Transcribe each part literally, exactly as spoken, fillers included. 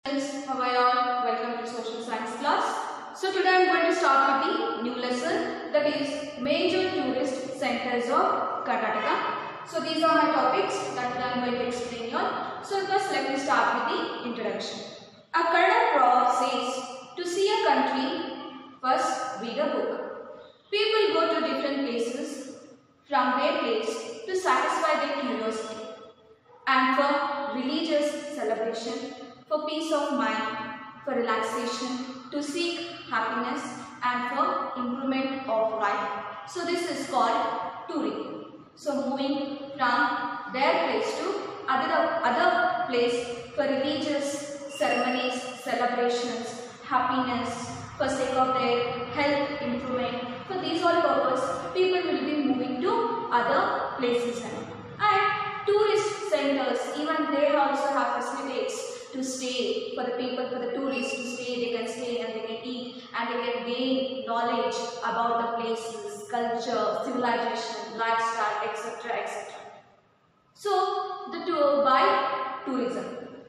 Friends, how are you all? Welcome to social science class. So today I am going to start with the new lesson, that is major tourist centers of Karnataka. So these are my topics that I am going to explain you all. So first let me start with the introduction. A Kannada proverb says, to see a country, first read a book. People go to different places from their place to satisfy their curiosity and for religious celebration, for peace of mind, for relaxation, to seek happiness and for improvement of life. So this is called touring. So moving from their place to other, other place for religious ceremonies, celebrations, happiness, for sake of their health improvement. For these all purpose, people will be moving to other places. And tourist centers, even they also have facilities to stay for the people, for the tourists to stay. They can stay and they can eat and they can gain knowledge about the places, culture, civilization, lifestyle, et cetera et cetera. So, the tour by tourism.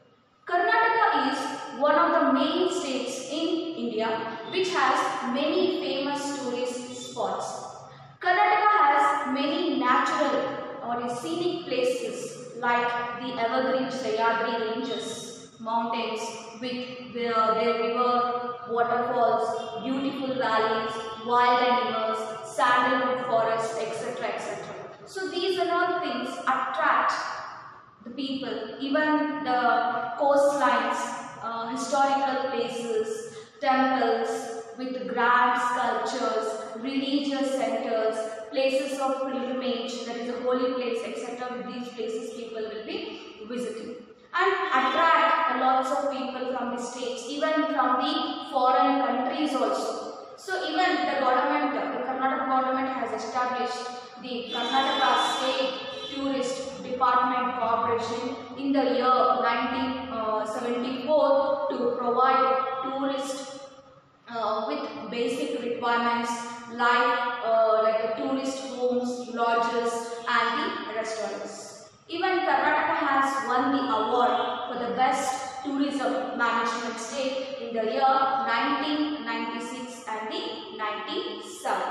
Karnataka is one of the main states in India which has many famous tourist spots. Karnataka has many natural or scenic places like the evergreen Sahyadri ranges, mountains with their, their river, waterfalls, beautiful valleys, wild animals, sandalwood forests, et cetera et cetera. So these and all things attract the people, even the coastlines, uh, historical places, temples with grand sculptures, religious centers, places of pilgrimage, that is a holy place, et cetera. With these places people will be visiting and attract lots of people from the states, even from the foreign countries also. So even the government, the Karnataka government has established the Karnataka State Tourist Department Corporation in the year nineteen seventy-four to provide tourists uh, with basic requirements like uh, like the tourist homes, lodges and the restaurants. Even Karnataka has won the award for the best tourism management state in the year nineteen ninety-six and the ninety-seven.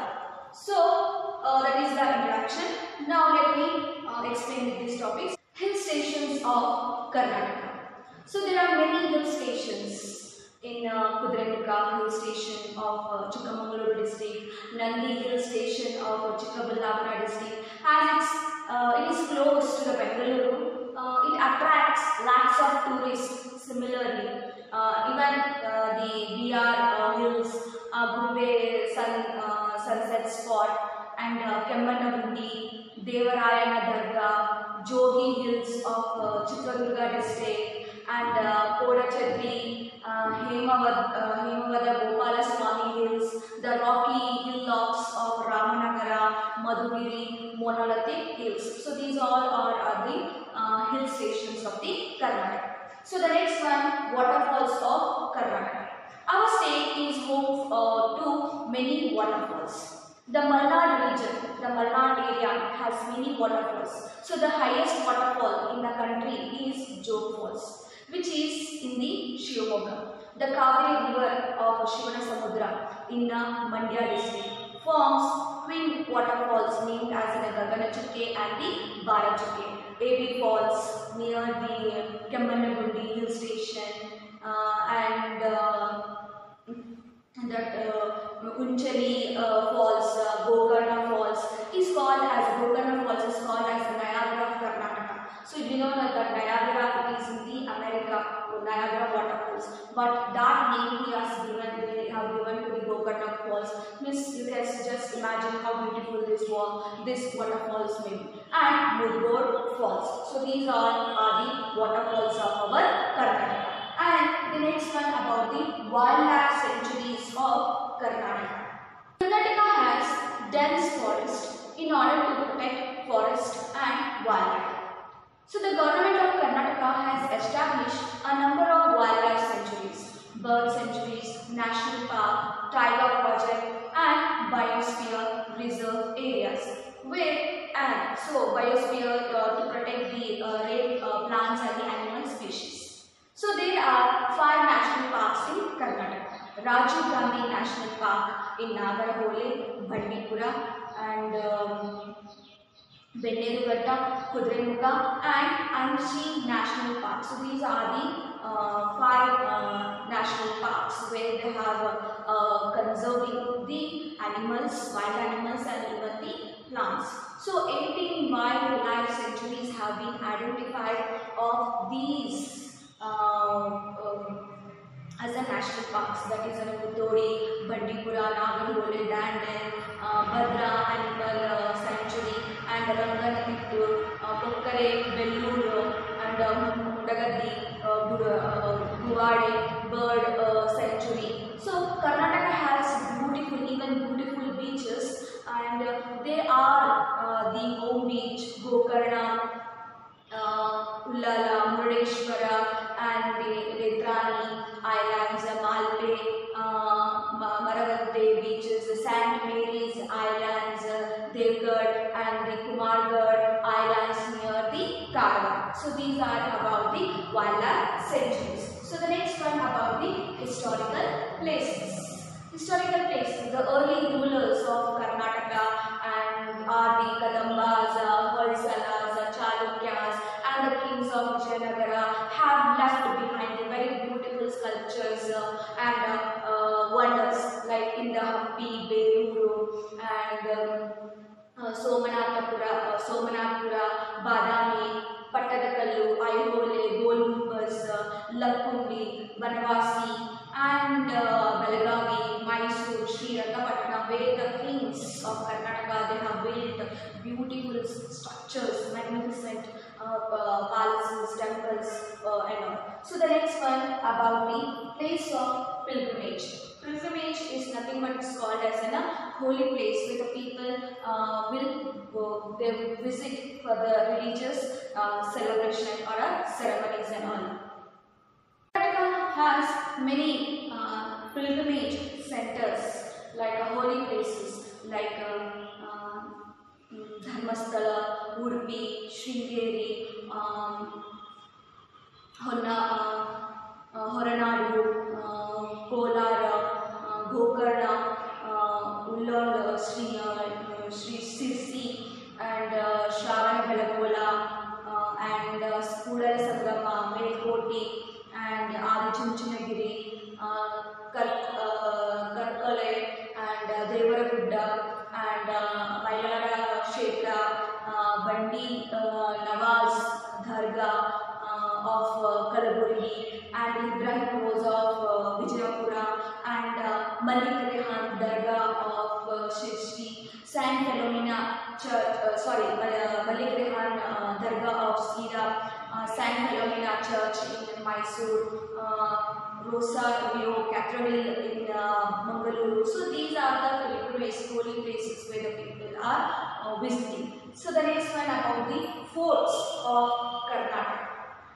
So uh, that is the introduction. Now let me uh, explain these topics. Hill stations of Karnataka. So there are many hill stations in uh, Kudremukha hill station of uh, Chikmagaluru district, Nandi hill station of uh, Chikkaballapura district, and it's, uh, it is close to the Bengaluru. Uh, it attracts lakhs of tourists. Similarly, uh, even uh, the B R uh, hills, uh, Gumbe sun, uh, sunset spot, and uh, Kemmanagundi, Devarayana Dargah, Jogi hills of uh, Chitradurga district, and uh, Kodachadri, uh, Hemavad, uh, Hemavada Gopala Swami hills, the rocky hillocks of Ramanagara, Madhugiri, Monolithic hills. So these all are, are the uh, hill stations of the Karnataka. So the next one, waterfalls of Karnataka. Our state is home uh, to many waterfalls. The Malnad region, the Malnad area has many waterfalls. So the highest waterfall in the country is Jog Falls, which is in the Shivamogga. The Kaveri river of Shivanasamudra in the Mandya district forms twin waterfalls named as the Gaganachukke and the Barachukke. A B Falls near the Kemmanagundi hill station uh, and uh, that uh, Unchali uh, Falls, uh, Gokarna Falls is called as Gokarna Falls is called as the Niagara of Karnataka. So you know that Niagara is in the America, Niagara waterfalls, but that name he has given, they have given to the Gokarna Falls. Means you can just imagine how beautiful this was, this waterfalls may be. And Mudgod Falls. So these all are the waterfalls of our Karnataka. And the next one about the wildlife sanctuaries of Karnataka. Karnataka has dense forest in order to protect forest and wildlife. So the government of Karnataka has established a number of wildlife sanctuaries, bird sanctuaries, national park, tiger project and biosphere reserve areas. Where and so biosphere uh, to protect the uh, rare uh, plants and the animal species. So there are five Rajiv Gandhi National Park in Nagarhole, Bandipura, and um, Bennerugatta, Kudremukha, and Anchi National Park. So these are the uh, five uh, national parks where they have uh, uh, conserving the animals, wild animals, and even the plants. So eighteen wildlife sanctuaries have been identified of these uh, um, as a national parks, that is Puthori, Bandipura, Nagarhole, Dandan, uh, Bhadra Animal uh, Sanctuary, and Ranganathippur, uh, Kokkare, Belluru, and um, Mudagadi, uh, Guvade Bird uh, Sanctuary. So Karnataka has beautiful, even beautiful beaches, and uh, they are uh, the home beach, Gokarna, uh, Ullala, Murdeshwara, and the Vetrani Islands, Malpe, uh, Maravate beaches, the Saint Mary's Islands, uh, Devgarh, and the Kumargarh Islands near the Karavan. So these are about the wildlife sanctuaries. So the next one about the historical places. Historical places, the early rulers of Karnataka and are the Kadambas, uh, Hoysalas, Chalukyas, and the kings of Vijayanagara have left behind the very beautiful sculptures uh, and uh, uh, wonders like in the Hampi, Beluru, and um, uh, Somanathapura, uh, Somanathpura, Badami, Pattadakallu, Aihole, Golgumbas, uh, Lakkundi, Banavasi, and uh, Belagavi, Mysore, Srirangapatna, where the kings of Karnataka, they have built beautiful structures, magnificent uh, uh, palaces, temples, uh, and all. So the next one about the place of pilgrimage. Pilgrimage is nothing but it's called as a holy place where the people uh, will go, they will visit for the religious uh, celebration or uh, ceremonies and all. Karnataka has many uh, pilgrimage centers like uh, holy places like uh, uh, Dharmasthala, Udupi, Sringeri, um, Honna, uh, uh, Horanadu, uh, Kolara, uh, Gokarna, uh, Ullal, Sri, uh, Sri Sirsi, and uh, Shravana Belagola, uh, and uh, Kudala Sangama, Melkoti, and Adi Chunchinagiri, uh, Karkale, and uh, Devaragudda, and uh, Mailara Kshetra, uh, Bandi uh, Nawaz Dharga uh, of uh, Kalaburgi, and Ibrahim Rose of uh, Vijayapura, and uh, Malik Rehan Darga of uh, Shirshi, Saint Philomena Church, uh, sorry, uh, Malik Rehan uh, Darga of Sira, uh, Saint Philomena Church in Mysore, uh, Rosario Cathedral in uh, Mangaluru. So these are the pilgrimage holy places where the people are uh, visiting. So the next one about the forts of Karnataka.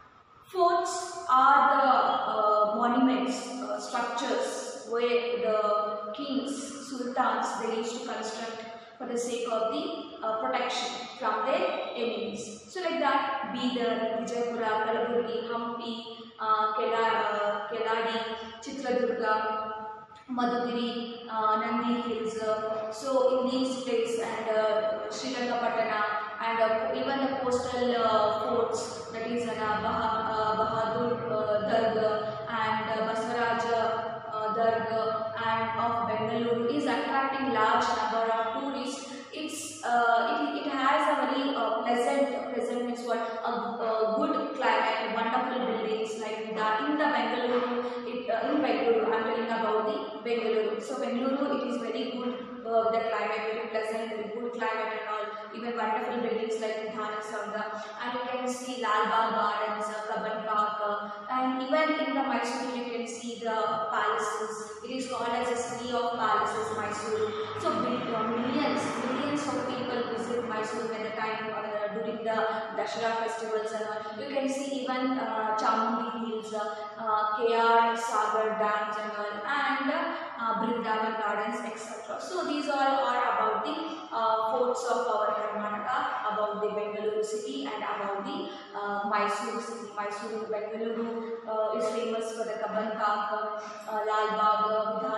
Forts are the uh, monuments, uh, structures where the kings, sultans, they used to construct for the sake of the uh, protection from their enemies. So like that, Bidar, Vijayapura, Kalaburgi, Hampi, uh, Kela, uh, Keladi, Chitradurga, Madhugiri, uh, Nandi Hills. Uh, so in these places and uh, Srirangapatna, and uh, even the coastal uh, forts, that is uh, bah uh, Bahadur uh, Darg and uh, Baswaraja uh, Darg and of Bengaluru is attracting large number of tourists. It's uh, it, it has a very uh, pleasant, pleasant means what a, a good climate, wonderful buildings like that in the Bengaluru. It, uh, in Bengaluru, I'm telling about the Bengaluru. So Bengaluru, it is very good. Uh, the climate, very pleasant, very good climate and all, even wonderful buildings like Vidhana Saudha, and you can see Lal Bagh Gardens, uh, Kabban Park, uh, and even in the Mysore you can see the palaces. It is called as a city of palaces, Mysore. So uh, millions, millions of people visit Mysore when the time uh, during the Dashera festivals and all. You can see even uh, Chamundi Hills, uh, uh, K R Sagar dams and all, and uh, Brindavan Gardens, et cetera. So these all are about the uh, forts of our Karnataka, about the Bengaluru city, and about the uh, Mysore city. Mysore, Bengaluru uh, is famous for the Kabban Park, uh, Lal Bagh,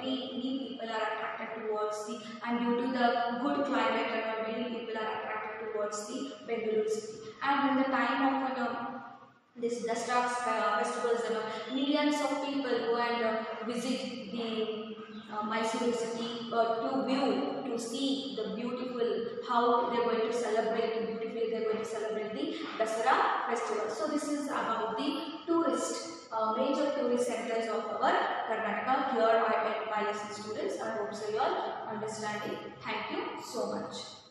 many many people are attracted towards the, and due to the good climate and all, many people are attracted towards the Bengaluru city. And in the time of you know, this Dasara uh, festivals, you know, millions of people go and uh, visit the uh, Mysore city uh, to view, to see the beautiful, how they are going to celebrate, beautifully they are going to celebrate the Dasara festival. So this is about the tourist, uh, major tourist centers of our Karnataka. Here I met my lesson students. I hope so you all understanding. Thank you so much.